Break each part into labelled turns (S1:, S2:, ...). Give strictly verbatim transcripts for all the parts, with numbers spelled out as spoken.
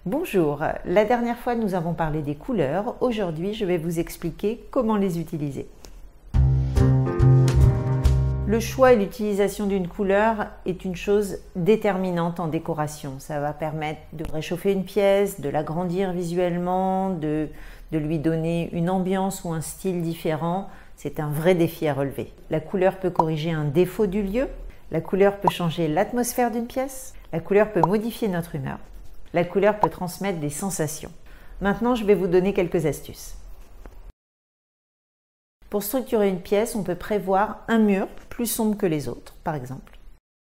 S1: Bonjour, la dernière fois nous avons parlé des couleurs, aujourd'hui je vais vous expliquer comment les utiliser. Le choix et l'utilisation d'une couleur est une chose déterminante en décoration. Ça va permettre de réchauffer une pièce, de l'agrandir visuellement, de, de lui donner une ambiance ou un style différent. C'est un vrai défi à relever. La couleur peut corriger un défaut du lieu, la couleur peut changer l'atmosphère d'une pièce, la couleur peut modifier notre humeur. La couleur peut transmettre des sensations. Maintenant, je vais vous donner quelques astuces. Pour structurer une pièce, on peut prévoir un mur plus sombre que les autres, par exemple.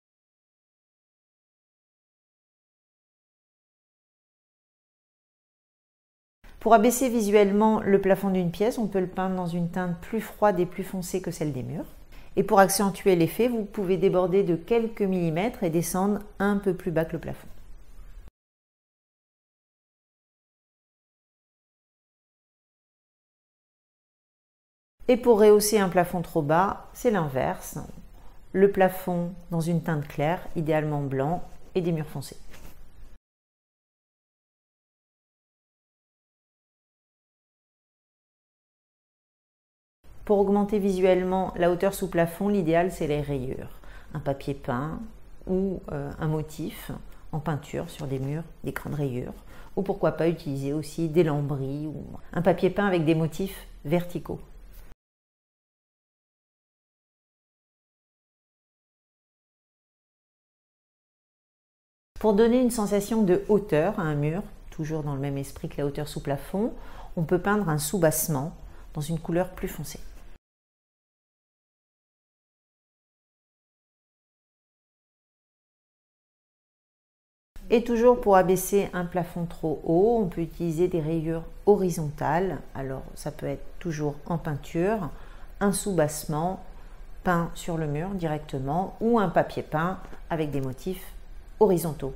S1: Pour abaisser visuellement le plafond d'une pièce, on peut le peindre dans une teinte plus froide et plus foncée que celle des murs. Et pour accentuer l'effet, vous pouvez déborder de quelques millimètres et descendre un peu plus bas que le plafond. Et pour rehausser un plafond trop bas, c'est l'inverse. Le plafond dans une teinte claire, idéalement blanc, et des murs foncés. Pour augmenter visuellement la hauteur sous plafond, l'idéal c'est les rayures. Un papier peint ou euh, un motif en peinture sur des murs, des crans de rayures. Ou pourquoi pas utiliser aussi des lambris ou un papier peint avec des motifs verticaux. Pour donner une sensation de hauteur à un mur, toujours dans le même esprit que la hauteur sous plafond, on peut peindre un soubassement dans une couleur plus foncée. Et toujours pour abaisser un plafond trop haut, on peut utiliser des rayures horizontales. Alors ça peut être toujours en peinture, un soubassement peint sur le mur directement ou un papier peint avec des motifs horizontaux.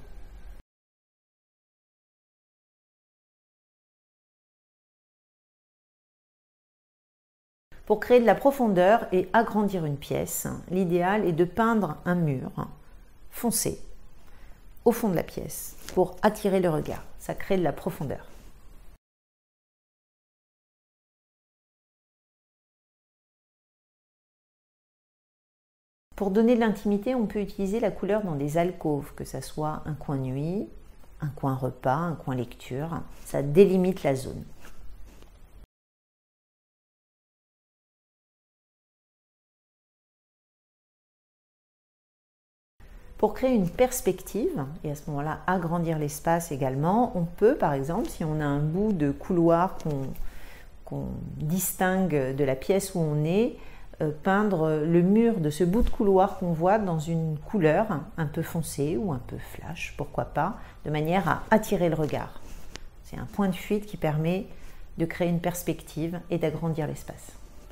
S1: Pour créer de la profondeur et agrandir une pièce, l'idéal est de peindre un mur foncé au fond de la pièce pour attirer le regard. Ça crée de la profondeur. Pour donner de l'intimité, on peut utiliser la couleur dans des alcôves, que ce soit un coin nuit, un coin repas, un coin lecture. Ça délimite la zone. Pour créer une perspective, et à ce moment-là agrandir l'espace également, on peut par exemple, si on a un bout de couloir qu'on qu'on distingue de la pièce où on est, peindre le mur de ce bout de couloir qu'on voit dans une couleur un peu foncée ou un peu flash, pourquoi pas, de manière à attirer le regard. C'est un point de fuite qui permet de créer une perspective et d'agrandir l'espace.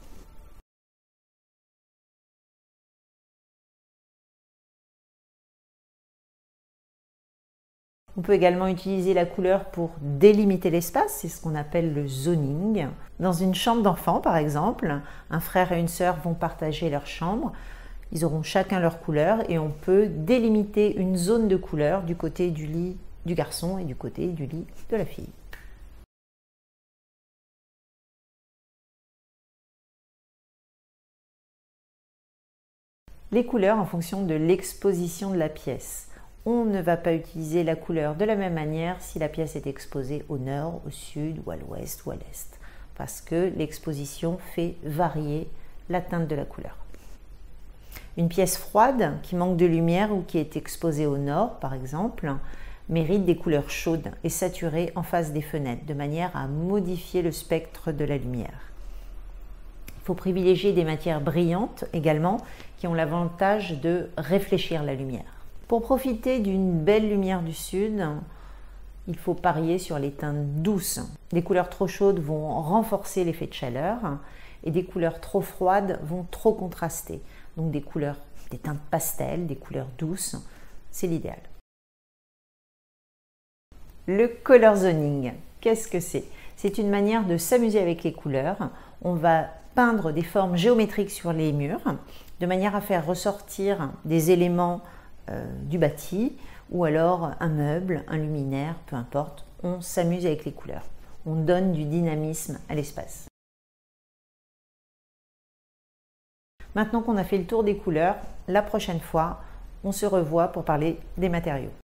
S1: On peut également utiliser la couleur pour délimiter l'espace, c'est ce qu'on appelle le zoning. Dans une chambre d'enfant, par exemple, un frère et une sœur vont partager leur chambre. Ils auront chacun leur couleur et on peut délimiter une zone de couleur du côté du lit du garçon et du côté du lit de la fille. Les couleurs en fonction de l'exposition de la pièce. On ne va pas utiliser la couleur de la même manière si la pièce est exposée au nord, au sud, ou à l'ouest, ou à l'est, parce que l'exposition fait varier la teinte de la couleur. Une pièce froide qui manque de lumière ou qui est exposée au nord, par exemple, mérite des couleurs chaudes et saturées en face des fenêtres, de manière à modifier le spectre de la lumière. Il faut privilégier des matières brillantes également, qui ont l'avantage de réfléchir la lumière. Pour profiter d'une belle lumière du sud, il faut parier sur les teintes douces. Des couleurs trop chaudes vont renforcer l'effet de chaleur et des couleurs trop froides vont trop contraster. Donc des couleurs, des teintes pastel, des couleurs douces, c'est l'idéal. Le color zoning, qu'est-ce que c'est? C'est une manière de s'amuser avec les couleurs. On va peindre des formes géométriques sur les murs de manière à faire ressortir des éléments Euh, du bâti ou alors un meuble, un luminaire, peu importe, on s'amuse avec les couleurs. On donne du dynamisme à l'espace. Maintenant qu'on a fait le tour des couleurs, la prochaine fois, on se revoit pour parler des matériaux.